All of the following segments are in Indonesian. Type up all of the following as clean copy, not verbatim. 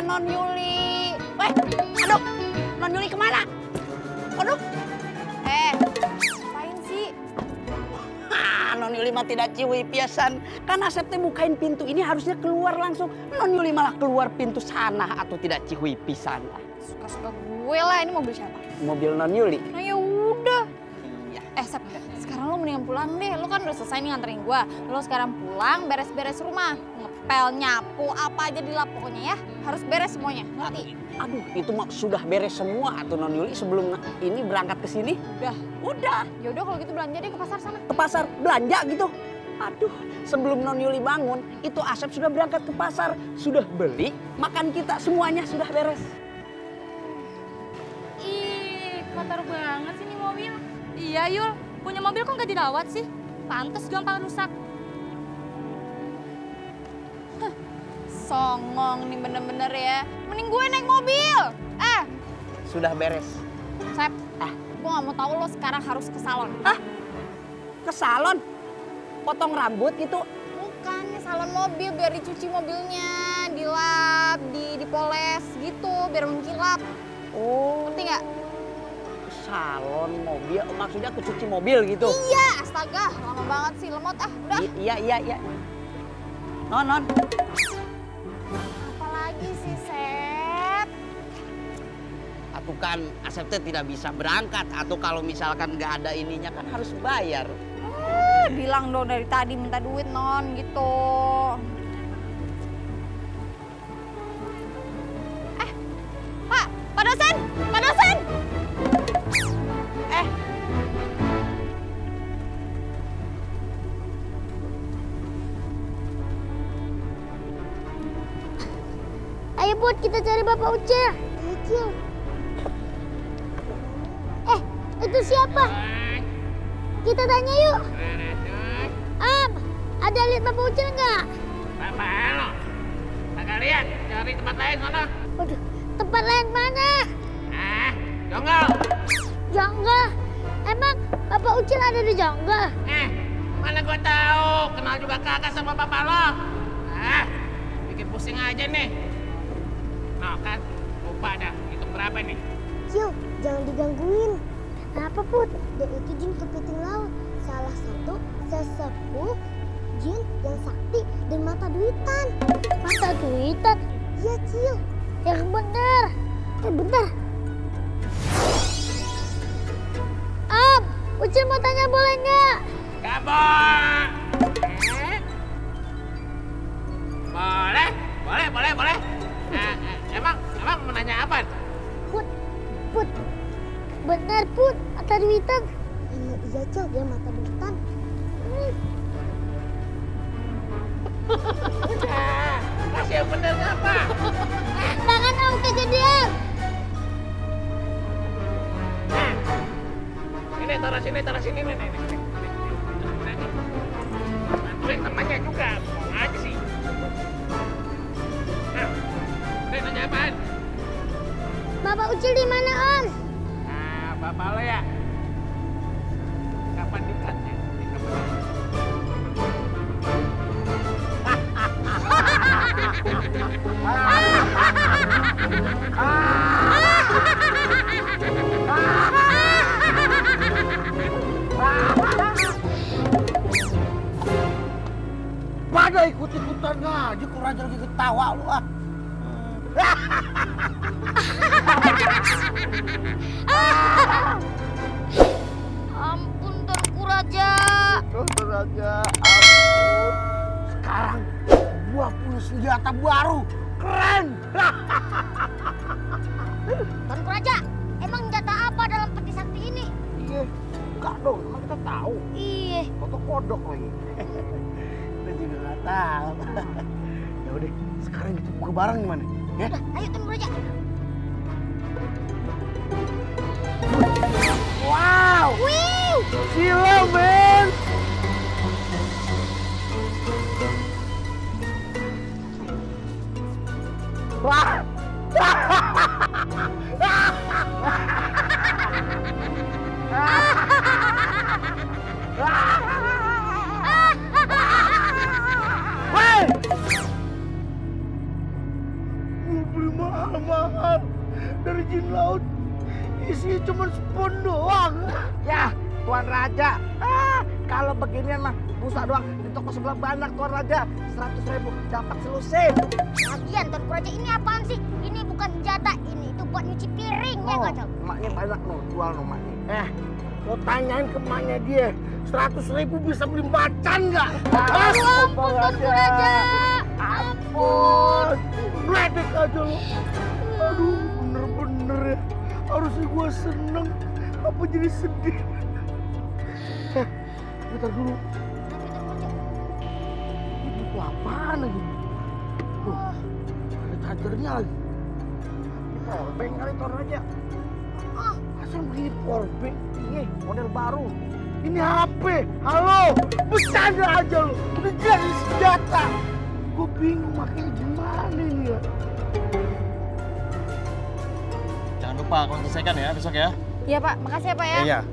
Non Yuli. Weh, aduh, Non Yuli kemana? Aduh, Ngapain sih? Non Yuli mah tidak ciwi piasan. Kan Asep teh bukain pintu ini harusnya keluar langsung. Non Yuli malah keluar pintu sana atau tidak ciwi pisan. Suka-suka gue lah, ini mobil siapa? Mobil Non Yuli. Nah ya udah. Iya. Sep, sekarang lo mendingan pulang deh. Lo kan udah selesai nih nganterin gue. Lo sekarang pulang, beres-beres rumah. Ngepel, nyapu, apa aja dilap pokoknya ya. Harus beres semuanya, ngerti? Aduh, itu mah sudah beres semua atau Non Yuli sebelum ini berangkat ke sini. Udah. Ya udah kalau gitu belanja deh ke pasar sana. Ke pasar belanja gitu. Aduh, sebelum Non Yuli bangun, itu Asep sudah berangkat ke pasar, sudah beli, makan kita semuanya sudah beres. Ih, kotor banget sih ini mobil. Iya, Yul. Punya mobil kok nggak dirawat sih? Pantes gampang rusak. Songong nih bener-bener ya. Mending gue naik mobil. Sudah beres. Sep, gue gak mau tahu lo sekarang harus ke salon. Ke salon? Potong rambut gitu? Bukan, salon mobil biar dicuci mobilnya, dilap, dipoles gitu, biar mengkilap. Oh. Ngerti nggak? Salon mobil, maksudnya kecuci mobil gitu? Iya, astaga, lama banget sih, lemot udah. Iya. Non. Apalagi sih, Sep? Atau kan Asep teh tidak bisa berangkat, atau kalau misalkan nggak ada ininya kan harus bayar. Bilang dong dari tadi minta duit, Non, gitu. Pak dosen! Ayo Put, kita cari Bapak Ucil. Ucil. Itu siapa? Kita tanya yuk. Ada lihat Bapak Ucil nggak? Bapak lo, kagak lihat, cari tempat lain sana. Waduh, tempat lain mana? Jonggol. Jonggol. Emang Bapak Ucil ada di jonggol? Mana gua tahu, kenal juga kagak sama bapak lo. Bikin pusing aja nih. Nah kan, lupa dah, itu berapa nih? Cil, jangan digangguin. Kenapa Put? Dia itu jin kepiting laut. Salah satu sesepuh jin yang sakti dan mata duitan. Mata duitan? Iya Cil, yang bener. Bentar. Ucil mau tanya boleh nggak? Gabon. Boleh. Emang mau nanya apa? Put. Benar Put, mata duitan. Iya Cil, dia mata duitan. Kasih yang bener apa? Tangan Om kejadian. Ini taruh sini nih. Bantuin temannya juga, bohong aja sih. Udah nanya apaan? Bapak Ucil di mana Om? Bapak lo ya. Kapan nikahnya? Pada ikut-ikutan aja, kok Raja lagi ketawa lu ah. Ampun Tuanku Raja. Tuanku Raja, ampun. Sekarang gua punya senjata baru, keren. Tuanku Raja, emang senjata apa dalam peti sakti ini? Iya, enggak dong, emang kita tahu. Iya. Foto kodok lagi. Kita juga nggak tahu. Ya udah, sekarang kita buka barang gimana? Ya? Udah, ayo Tuanku Raja. Wow, Wih. gila men. Wah. Hei! Mau beli mahal-mahal dari jin laut. Isinya cuma spon doang. Ya, Tuan Raja. Kalau beginian mah busa doang di toko sebelah banyak Tuan Raja. 100.000 dapat selesai. Lagian Tuan Raja ini apaan sih? Ini bukan senjata, ini itu buat nyuci piring ya nggak tahu. Maknya banyak no, jual no maknya. Lo tanyain ke maknya dia, 100.000 bisa beli macan nggak? Ampun Tuan Raja. Ampun, ledek aja lo. Aduh, bener-bener ya. Harusnya gua seneng, apa jadi sedih? Bentar dulu. Ini buku apaan lagi? Tuh, ada chargernya lagi. Ini powerbank kali Tuan Raja. Masa begini powerbank? Iya, model baru. Ini HP. Halo, bercanda aja lo. Udah jadi senjata. Gue bingung makanya gimana ini ya. Jangan lupa kau selesaikan ya besok ya. Iya Pak, makasih ya Pak ya. Iya.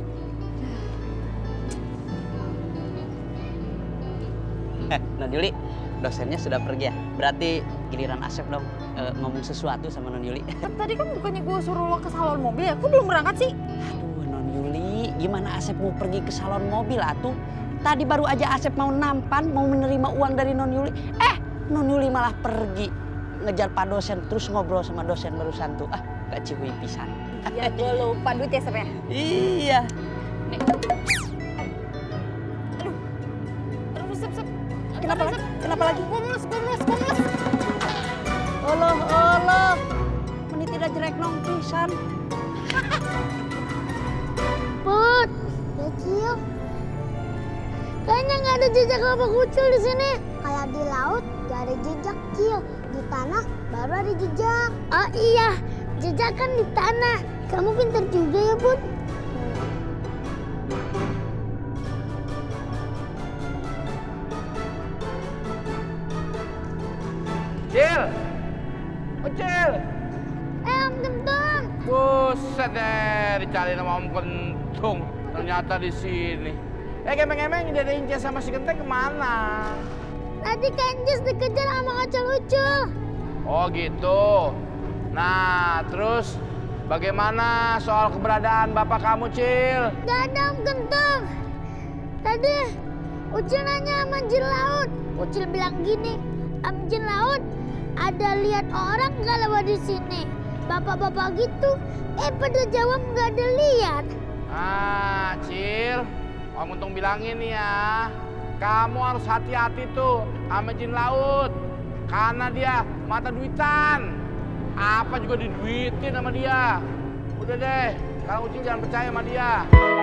Non Yuli, dosennya sudah pergi ya? Berarti giliran Asep dong ngomong sesuatu sama Non Yuli. Tadi kan bukannya gue suruh lo ke salon mobil ya? Kok belum berangkat sih? Aduh Non Yuli, gimana Asep mau pergi ke salon mobil atuh? Tadi baru aja Asep mau nampan, mau menerima uang dari Non Yuli. Non Yuli malah pergi ngejar Pak dosen, terus ngobrol sama dosen barusan tuh. Gak cihui pisan. Ya gue lupa duit ya Sep ya? Iya. Nih. Aduh Sep. Kenapa lagi? Kenapa lagi? Gue mulus. Allah. Meni tidak jelek nong pisan. Put, kecil. Kayaknya nggak ada jejak laba kucil di sini. Kalau di laut nggak ada jejak Cil, di tanah baru ada jejak. Oh iya, jejak kan di tanah. Kamu pintar juga ya Put. Cil! Oh Cil! Om Kentung. Buset deh, dicari nama Om Kentung. Ternyata di sini. Gemeng-gemeng, Dede Inces sama si Genteng kemana? Tadi Kencis dikejar sama Kacau Lucu. Oh gitu. Nah, terus bagaimana soal keberadaan bapak kamu, Cil? Gak ada Om Kentung. Tadi Ucil nanya sama jin laut. Ucil bilang gini, Om jin laut, ada lihat orang gak lewat di sini? Bapak-bapak gitu, pada jawab gak ada lihat. Cil, Om Untung bilangin ya, kamu harus hati-hati tuh sama jin laut. Karena dia mata duitan. Apa juga diduitin sama dia. Udah deh, kalau Ucil jangan percaya sama dia.